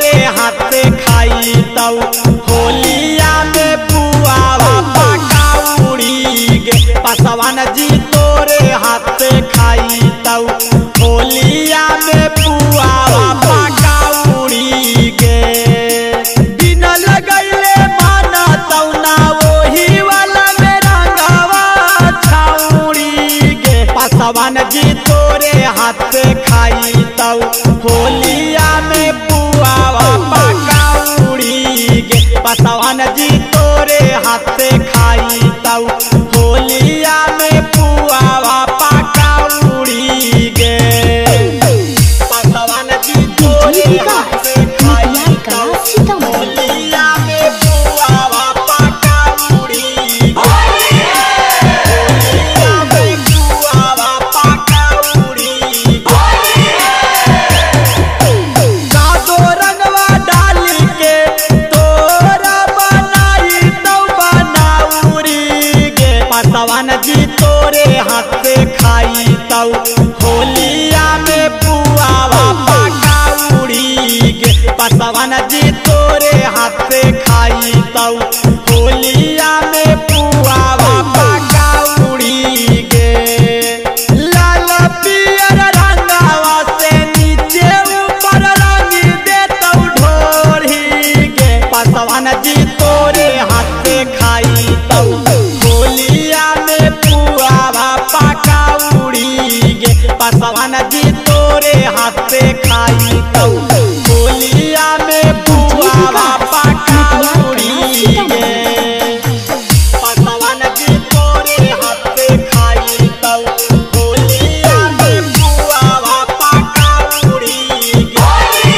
तोरे हाथ से खाई तऊ होलिया में पुआवा पकाउरी गे। पासवान जी तोरे हाथ से खाई तऊ होलिया में पुआवा पकाउरी गे। बिन लगैले माना तऊ ना वही वाला में रंगवा छाउरी गे। पासवान जी तोरे हाथ से खाई तऊ होलिया में पुआवा पकाउरी गे। पासवान जी तोरे हाथ से खाई तऊ होलिया में पुआवा पकाउरी गे। पासवान जी तोरे हाथ से खाई तऊ होलिया में पुआवा पकाउरी गे। होलिया में पुआवा पकाउरी गे। जादो रंगवा डाल के तोरा बनाई तऊ बनाउरी गे। पासवान जी तोरे हाथ से खाई तऊ होलिया में पुआवा पकाउरी गे। पासवान जी तोरे हाथ से खाई तऊ होलिया में पुआवा पकाउरी गे। लाल पियर रंगवा से नीचे ऊपर रंग दे तऊ ढोरी गे। पासवान जी तोरे हाथ से खाई तऊ होलिया में पुआवा पकाउरी गे। पासवान जी तोरे हाथ से खाई तऊ होलिया में पुआवा पकाउरी गे। पासवान जी तोरे हाथ से खाई तऊ होलिया में पुआवा पकाउरी गे।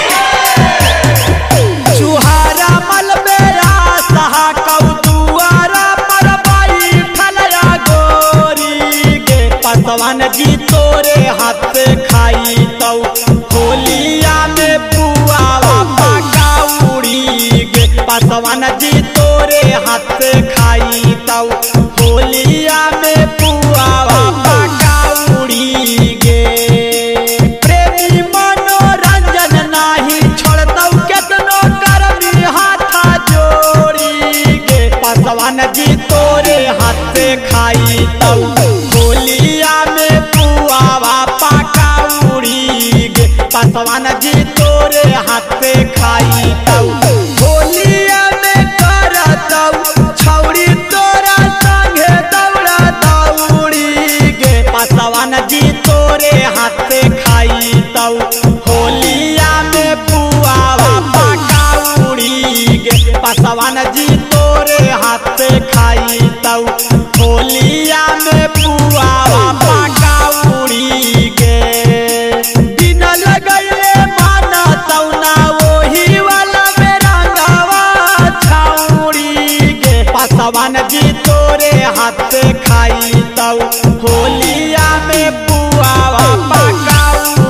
चुहारा मलबेरा सहा कऊ दुआरा पर बैठल गोरी गे। पासवान जी तोरे हाथ से खाई तऊ होलिया में पुआवा पकाउरी गे। पासवान जी तोरे हाथ से खाई तऊ होलिया में पुआवा पकाउरी गे। प्रेमी मनोरंजन नाही छोड़तऊ केतनो करबी हाथा जोड़ी गे। पासवान जी तोरे हाथ से खाई तऊ होलिया में पुआवा पकाउरी गे। पासवान जी तोरे हाथ से खाई तऊ होलिया में करतऊ छौरी तोरा संगे दौड़ा दौड़ी गे। पासवान जी तोरे हाथ से खाई तऊ होलिया में पुआवा पकाउरी गे। पासवान जी तोरे हाथ से खाई तऊ होलिया में पुआवा पकाउरी गे। बिन लगैले माना तऊ ना वही वाला में रंगवा छाउरी गे। पासवान जी तोरे हाथ से खाई तऊ होलिया में पुआवा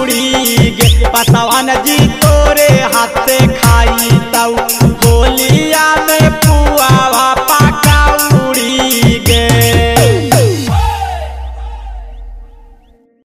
पकाउरी गे। पासवान जी तोरे हाथ से खाई तऊ होलिया